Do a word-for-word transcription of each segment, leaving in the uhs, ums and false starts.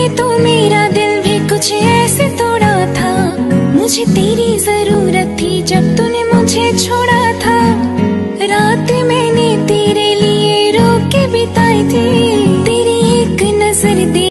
तूने तो मेरा दिल भी कुछ ऐसे तोड़ा था। मुझे तेरी जरूरत थी जब तूने मुझे छोड़ा था। रात मैंने तेरे लिए रो के बिताई थी, तेरी एक नजर दे।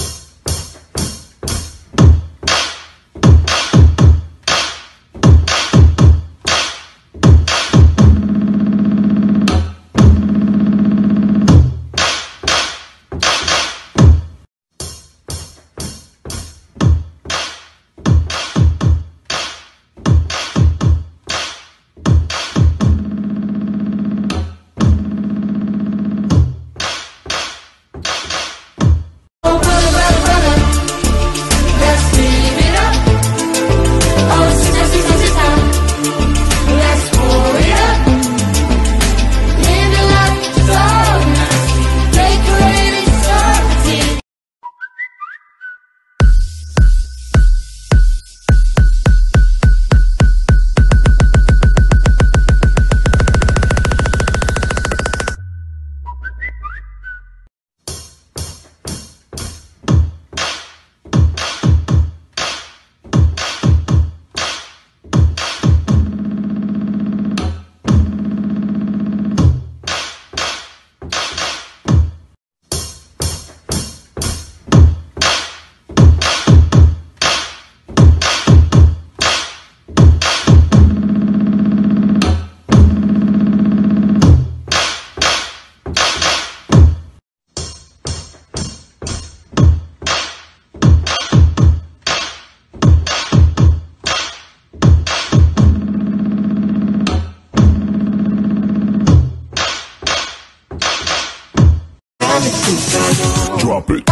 Drop it.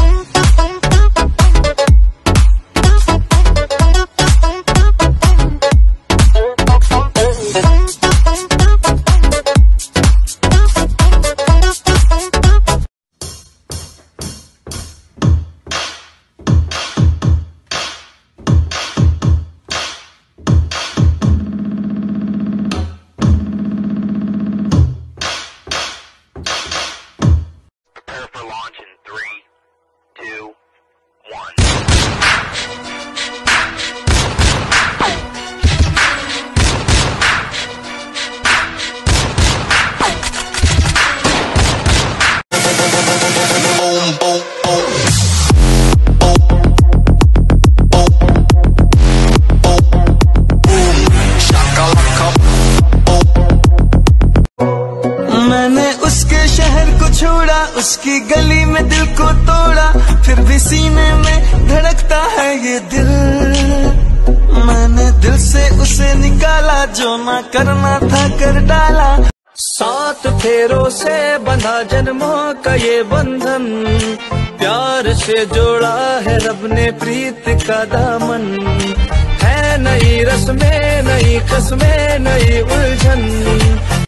छोड़ा उसकी गली में दिल को तोड़ा, फिर भी सीने में धड़कता है ये दिल। मैंने दिल से उसे निकाला, जो ना करना था कर डाला। सात फेरों से बंधा जन्मों का ये बंधन, प्यार से जोड़ा है रब ने प्रीत का दामन। है नई रस्में, नई कस्में, नई उलझन।